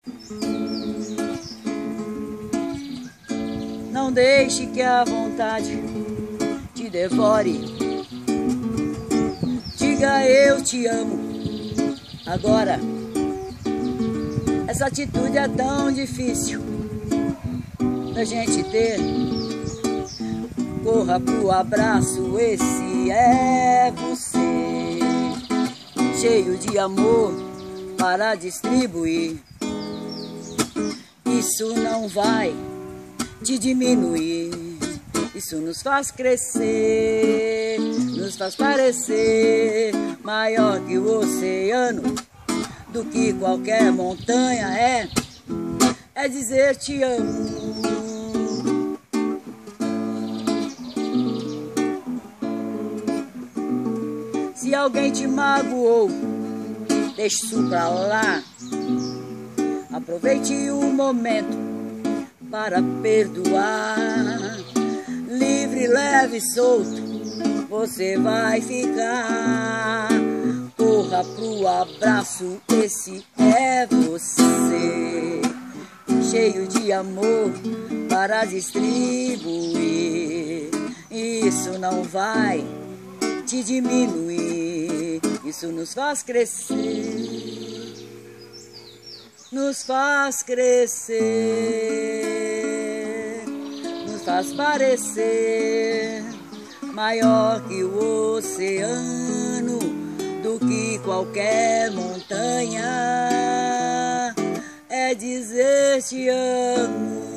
Não deixe que a vontade te devore. Diga eu te amo agora. Essa atitude é tão difícil da gente ter. Corra pro abraço, esse é você, cheio de amor para distribuir. Isso não vai te diminuir. Isso nos faz crescer, nos faz parecer maior que o oceano, do que qualquer montanha. É dizer te amo. Se alguém te magoou, deixe isso pra lá. Aproveite o momento para perdoar. Livre, leve, solto, você vai ficar. Corra pro abraço, esse é você, cheio de amor para distribuir. Isso não vai te diminuir. Isso nos faz crescer, nos faz crescer, nos faz parecer maior que o oceano, do que qualquer montanha. É dizer te amo.